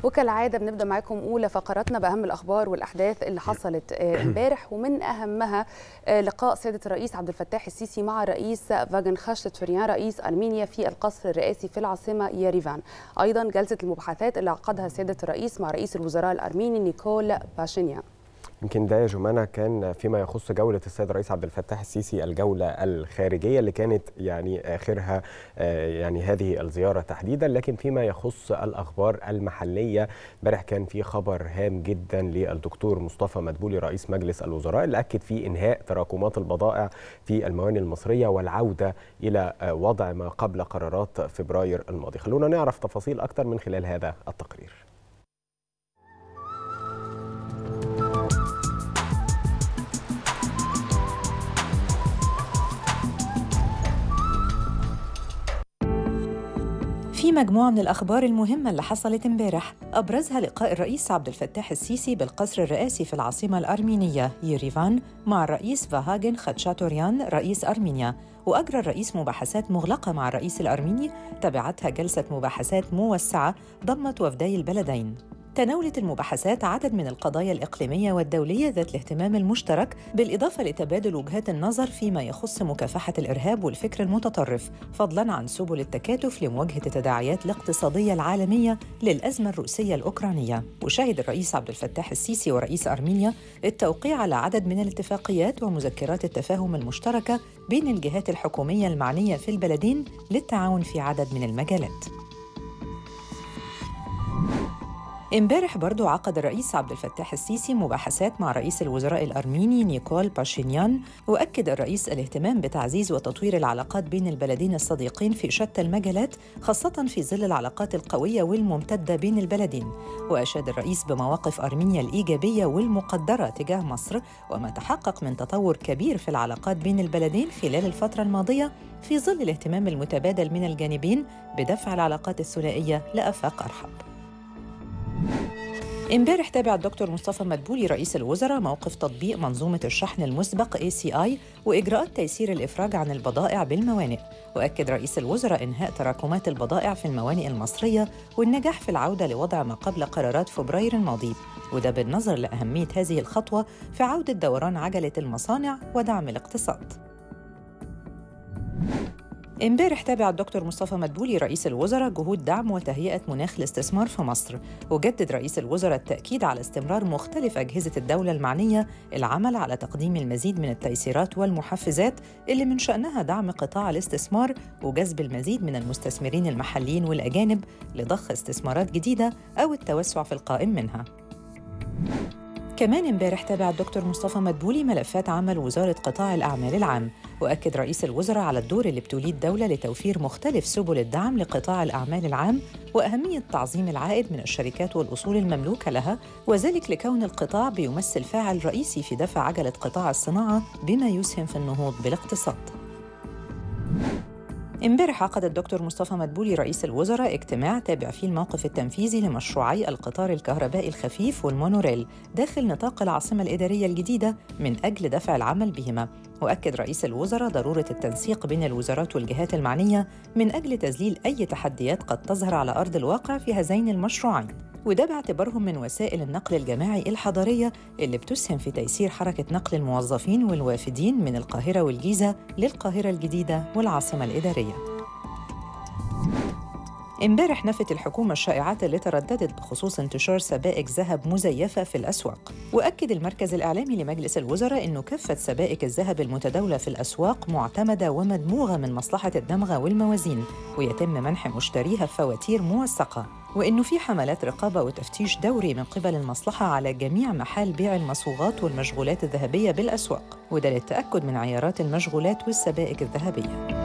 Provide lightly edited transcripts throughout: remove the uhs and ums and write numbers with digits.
وكالعادة بنبدأ معاكم أولى فقراتنا بأهم الأخبار والأحداث اللي حصلت امبارح، ومن أهمها لقاء سيادة الرئيس عبد الفتاح السيسي مع الرئيس فاغن خاشتوريان رئيس أرمينيا في القصر الرئاسي في العاصمة ييريفان. أيضا جلسة المباحثات اللي عقدها سيادة الرئيس مع رئيس الوزراء الأرميني نيكول باشينيان. يمكن ده يا جمانة كان فيما يخص جولة السيد الرئيس عبد الفتاح السيسي الجولة الخارجية اللي كانت آخرها هذه الزيارة تحديدا. لكن فيما يخص الأخبار المحلية، امبارح كان في خبر هام جدا للدكتور مصطفى مدبولي رئيس مجلس الوزراء اللي أكد فيه إنهاء تراكمات البضائع في الموانئ المصرية والعودة إلى وضع ما قبل قرارات فبراير الماضي. خلونا نعرف تفاصيل أكتر من خلال هذا التقرير. في مجموعة من الأخبار المهمة اللي حصلت امبارح، أبرزها لقاء الرئيس عبد الفتاح السيسي بالقصر الرئاسي في العاصمة الأرمينية ييريفان مع الرئيس فاغن خاشتوريان رئيس أرمينيا. وأجرى الرئيس مباحثات مغلقة مع الرئيس الأرميني، تبعتها جلسة مباحثات موسعة ضمت وفدي البلدين. تناولت المباحثات عدد من القضايا الإقليمية والدولية ذات الاهتمام المشترك، بالإضافة لتبادل وجهات النظر فيما يخص مكافحة الإرهاب والفكر المتطرف، فضلاً عن سبل التكاتف لمواجهة التداعيات الاقتصادية العالمية للأزمة الروسية الأوكرانية. وشهد الرئيس عبد الفتاح السيسي ورئيس أرمينيا التوقيع على عدد من الاتفاقيات ومذكرات التفاهم المشتركة بين الجهات الحكومية المعنية في البلدين للتعاون في عدد من المجالات. امبارح برضو عقد الرئيس عبد الفتاح السيسي مباحثات مع رئيس الوزراء الأرميني نيكول باشينيان، وأكد الرئيس الاهتمام بتعزيز وتطوير العلاقات بين البلدين الصديقين في شتى المجالات، خاصة في ظل العلاقات القوية والممتدة بين البلدين. وأشاد الرئيس بمواقف أرمينيا الإيجابية والمقدرة تجاه مصر، وما تحقق من تطور كبير في العلاقات بين البلدين خلال الفترة الماضية في ظل الاهتمام المتبادل من الجانبين بدفع العلاقات الثنائية لآفاق أرحب. امبارح تابع الدكتور مصطفى مدبولي رئيس الوزراء موقف تطبيق منظومة الشحن المسبق ACI وإجراءات تيسير الإفراج عن البضائع بالموانئ. وأكد رئيس الوزراء إنهاء تراكمات البضائع في الموانئ المصرية والنجاح في العودة لوضع ما قبل قرارات فبراير الماضي، وده بالنظر لأهمية هذه الخطوة في عودة دوران عجلة المصانع ودعم الاقتصاد. امبارح تابع الدكتور مصطفى مدبولي رئيس الوزراء جهود دعم وتهيئة مناخ الاستثمار في مصر، وجدد رئيس الوزراء التأكيد على استمرار مختلف أجهزة الدولة المعنية العمل على تقديم المزيد من التيسيرات والمحفزات اللي من شأنها دعم قطاع الاستثمار وجذب المزيد من المستثمرين المحليين والأجانب لضخ استثمارات جديدة أو التوسع في القائم منها. كمان امبارح تابع الدكتور مصطفى مدبولي ملفات عمل وزارة قطاع الأعمال العام، وأكد رئيس الوزراء على الدور اللي بتوليه الدولة لتوفير مختلف سبل الدعم لقطاع الأعمال العام وأهمية تعظيم العائد من الشركات والأصول المملوكة لها، وذلك لكون القطاع بيمثل فاعل رئيسي في دفع عجلة قطاع الصناعة بما يسهم في النهوض بالاقتصاد. امبارح عقد الدكتور مصطفى مدبولي رئيس الوزراء اجتماع تابع فيه الموقف التنفيذي لمشروعي القطار الكهربائي الخفيف والمونوريل داخل نطاق العاصمة الإدارية الجديدة من أجل دفع العمل بهما. وأكد رئيس الوزراء ضرورة التنسيق بين الوزارات والجهات المعنية من أجل تذليل أي تحديات قد تظهر على أرض الواقع في هذين المشروعين، وده باعتبارهم من وسائل النقل الجماعي الحضرية اللي بتسهم في تيسير حركة نقل الموظفين والوافدين من القاهرة والجيزة للقاهرة الجديدة والعاصمة الإدارية. امبارح نفت الحكومة الشائعات اللي ترددت بخصوص انتشار سبائك ذهب مزيفة في الأسواق، وأكد المركز الإعلامي لمجلس الوزراء إنه كافة سبائك الذهب المتداولة في الأسواق معتمدة ومدموغة من مصلحة الدمغة والموازين، ويتم منح مشتريها بفواتير موثقة، وإنه في حملات رقابة وتفتيش دوري من قبل المصلحة على جميع محال بيع المصوغات والمشغولات الذهبية بالأسواق، وده للتأكد من عيارات المشغولات والسبائك الذهبية.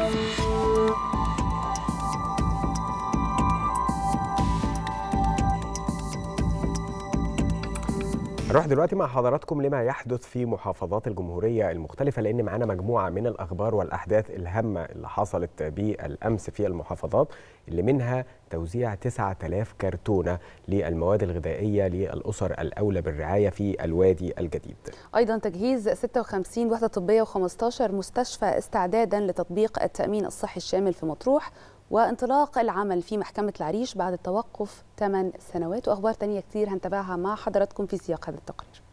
هنروح دلوقتي مع حضراتكم لما يحدث في محافظات الجمهورية المختلفة، لأن معانا مجموعة من الأخبار والأحداث الهامة اللي حصلت بالأمس في المحافظات، اللي منها توزيع 9000 كرتونة للمواد الغذائية للأسر الأولى بالرعاية في الوادي الجديد. أيضا تجهيز 56 وحدة طبية و15 مستشفى استعدادا لتطبيق التأمين الصحي الشامل في مطروح، وانطلاق العمل في محكمة العريش بعد التوقف 8 سنوات، وأخبار تانية كتير هنتابعها مع حضراتكم في سياق هذا التقرير.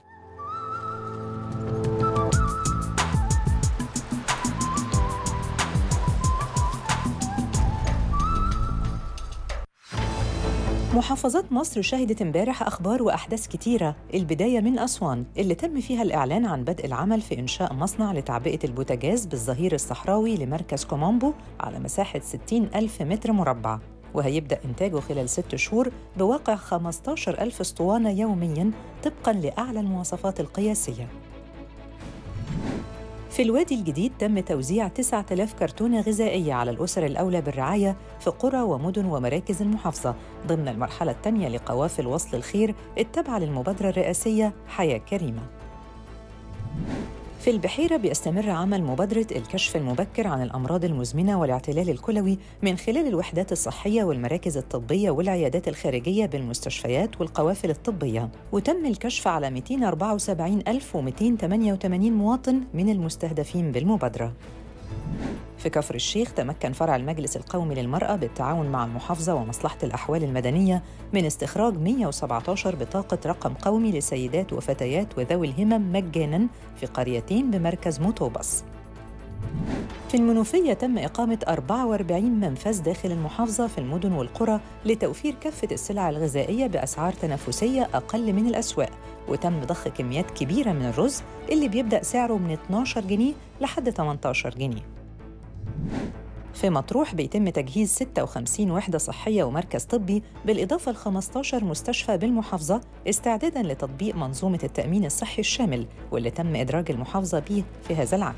محافظات مصر شهدت امبارح أخبار وأحداث كتيرة، البداية من أسوان اللي تم فيها الإعلان عن بدء العمل في إنشاء مصنع لتعبئة البوتاجاز بالظهير الصحراوي لمركز كومامبو على مساحة 60,000 متر مربع، وهيبدأ إنتاجه خلال 6 شهور بواقع 15,000 اسطوانة يومياً طبقاً لأعلى المواصفات القياسية. في الوادي الجديد تم توزيع 9,000 كرتونة غذائية على الأسر الأولى بالرعاية في قرى ومدن ومراكز المحافظة ضمن المرحلة الثانية لقوافل وصل الخير التابعة للمبادرة الرئاسية حياة كريمة. في البحيرة بيستمر عمل مبادرة الكشف المبكر عن الأمراض المزمنة والاعتلال الكلوي من خلال الوحدات الصحية والمراكز الطبية والعيادات الخارجية بالمستشفيات والقوافل الطبية، وتم الكشف على 274,288 مواطن من المستهدفين بالمبادرة. في كفر الشيخ تمكن فرع المجلس القومي للمرأة بالتعاون مع المحافظة ومصلحة الأحوال المدنية من استخراج 117 بطاقة رقم قومي لسيدات وفتيات وذوي الهمم مجاناً في قريتين بمركز موتوبس. في المنوفية تم إقامة 44 منفذ داخل المحافظة في المدن والقرى لتوفير كافة السلع الغذائية بأسعار تنافسية أقل من الأسواق، وتم ضخ كميات كبيرة من الرز اللي بيبدأ سعره من 12 جنيه لحد 18 جنيه. في مطروح بيتم تجهيز 56 وحدة صحية ومركز طبي بالإضافة ل 15 مستشفى بالمحافظة استعداداً لتطبيق منظومة التأمين الصحي الشامل واللي تم إدراج المحافظة به في هذا العام.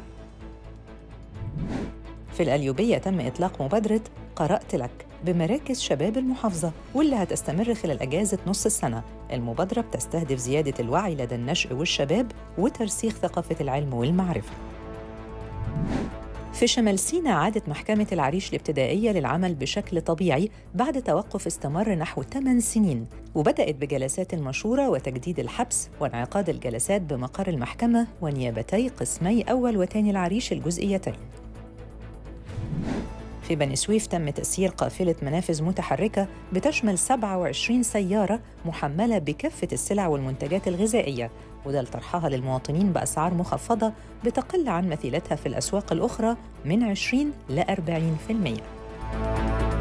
في القليوبية تم إطلاق مبادرة قرأت لك بمراكز شباب المحافظة واللي هتستمر خلال أجازة نص السنة. المبادرة بتستهدف زيادة الوعي لدى النشء والشباب وترسيخ ثقافة العلم والمعرفة. في شمال سيناء عادت محكمة العريش الابتدائية للعمل بشكل طبيعي بعد توقف استمر نحو 8 سنين، وبدأت بجلسات المشورة وتجديد الحبس وانعقاد الجلسات بمقر المحكمة ونيابتي قسمي أول وثاني العريش الجزئيتين. في بني سويف تم تسيير قافلة منافذ متحركة بتشمل 27 سيارة محملة بكافة السلع والمنتجات الغذائية، وده لطرحها للمواطنين بأسعار مخفضة بتقل عن مثيلتها في الأسواق الأخرى من 20 ل 40%.